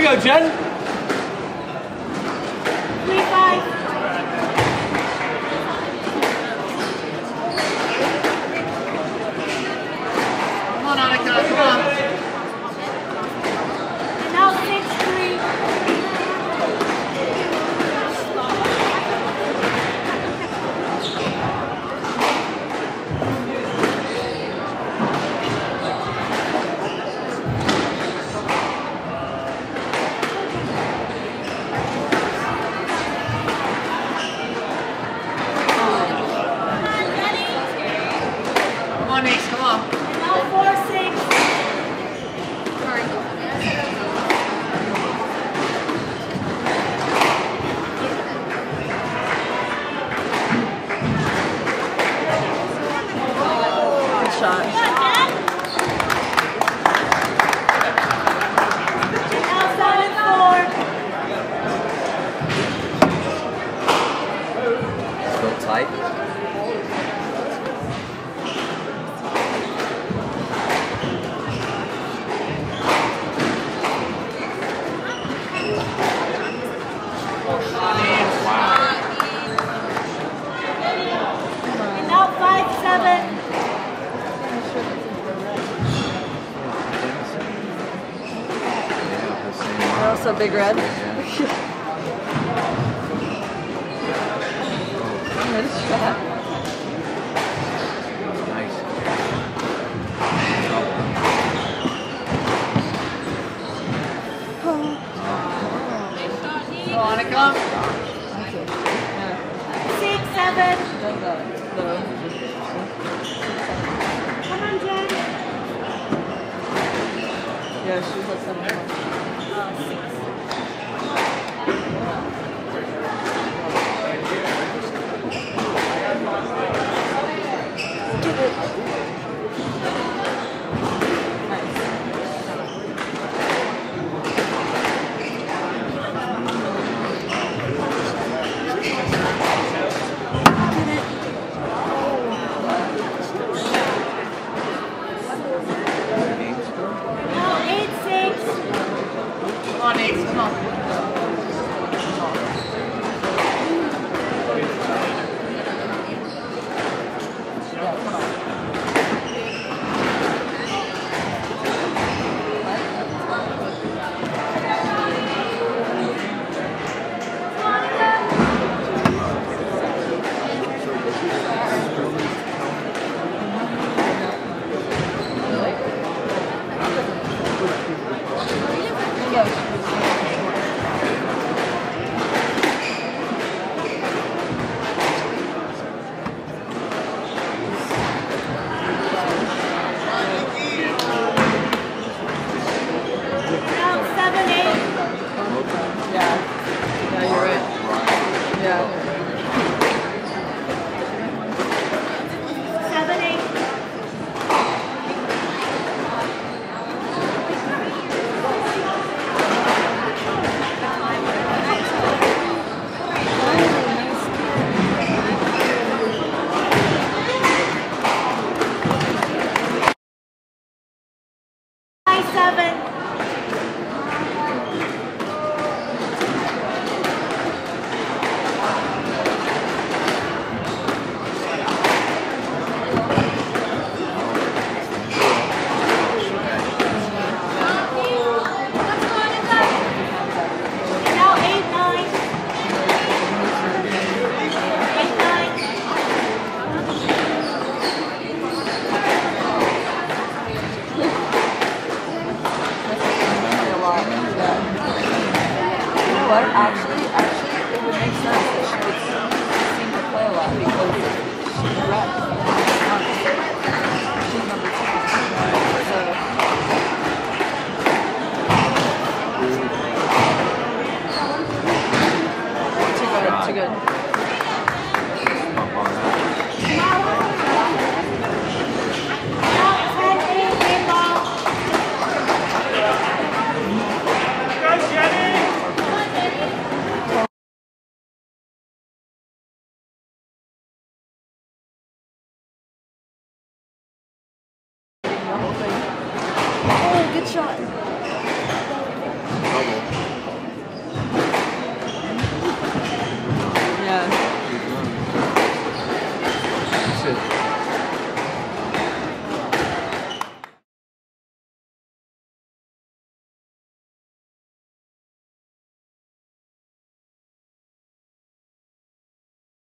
go, Jen. 3-5. Come on, Anaka, come on. And now 6-3. Come on, Ace, come on. And now 4-6. Good shot. And now 7-4. Still tight. And now 5-7. They're also big red. Good shot. Nice. Come on, Anaka. 6-7. Come on, Jen. Yeah, she's like 7. Now 8-6. Come on, Ace, come on. Now 7-8. Yeah, you're right. Yeah. 7-8. Now 8-9. 8-9. What? Actually, it would make sense that she would seem to play a lot because she's a rep. She's number 2. So, too good. Now 10-8. Game ball. Go, Jenny. Oh, good shot. Double.